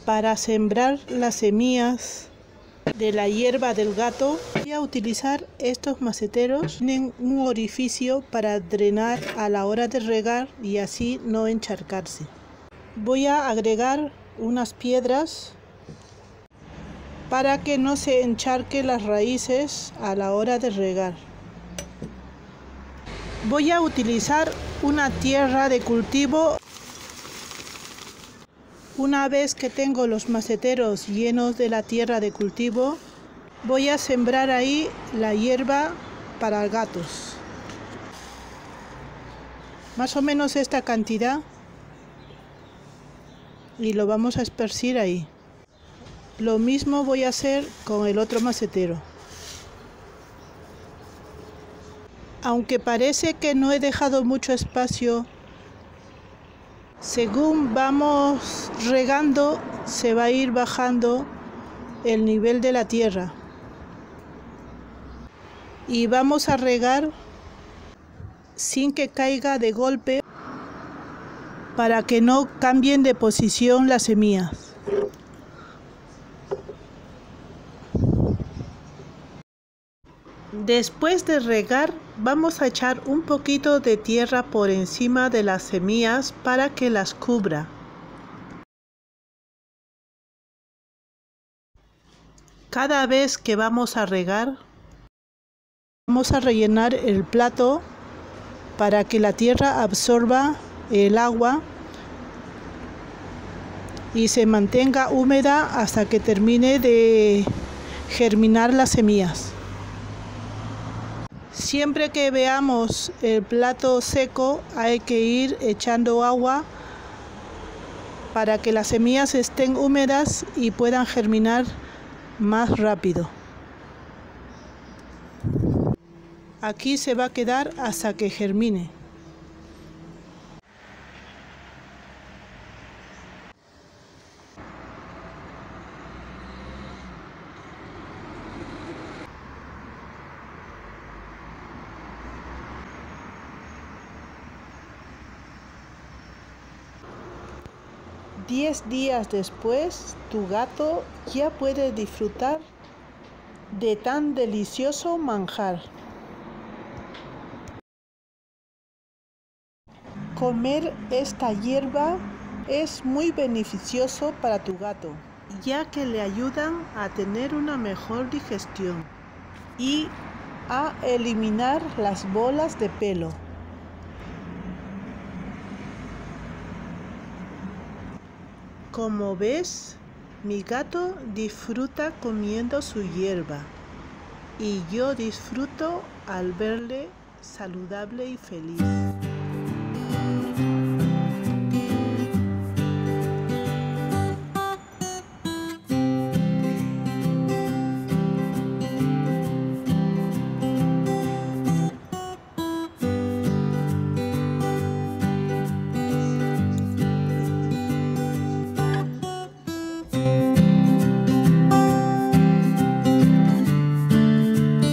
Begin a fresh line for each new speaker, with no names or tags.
Para sembrar las semillas de la hierba del gato, voy a utilizar estos maceteros. Tienen un orificio para drenar a la hora de regar y así no encharcarse. Voy a agregar unas piedras para que no se encharquen las raíces a la hora de regar. Voy a utilizar una tierra de cultivo. Una vez que tengo los maceteros llenos de la tierra de cultivo, voy a sembrar ahí la hierba para gatos. Más o menos esta cantidad. Y lo vamos a esparcir ahí. Lo mismo voy a hacer con el otro macetero. Aunque parece que no he dejado mucho espacio, según vamos regando, se va a ir bajando el nivel de la tierra. Y vamos a regar sin que caiga de golpe para que no cambien de posición las semillas. Después de regar, vamos a echar un poquito de tierra por encima de las semillas para que las cubra. Cada vez que vamos a regar, vamos a rellenar el plato para que la tierra absorba el agua y se mantenga húmeda hasta que termine de germinar las semillas. Siempre que veamos el plato seco, hay que ir echando agua para que las semillas estén húmedas y puedan germinar más rápido. Aquí se va a quedar hasta que germine. Diez días después, tu gato ya puede disfrutar de tan delicioso manjar. Comer esta hierba es muy beneficioso para tu gato, ya que le ayudan a tener una mejor digestión y a eliminar las bolas de pelo. Como ves, mi gato disfruta comiendo su hierba y yo disfruto al verle saludable y feliz.